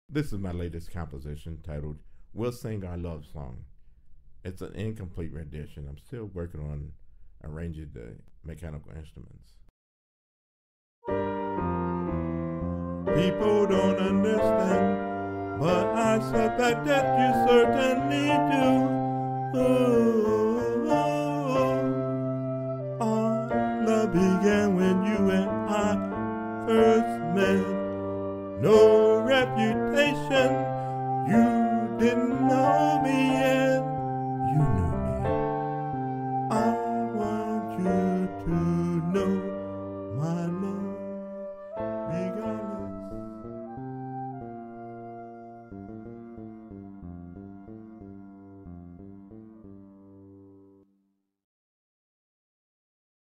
This is my latest composition titled We'll Sing Our Love Song. It's an incomplete rendition. I'm still working on arranging the mechanical instruments. People don't understand, but I suspect that you certainly do. Our love began when you and I first met. No reputation, you didn't know me yet. You knew me. I want you to know my love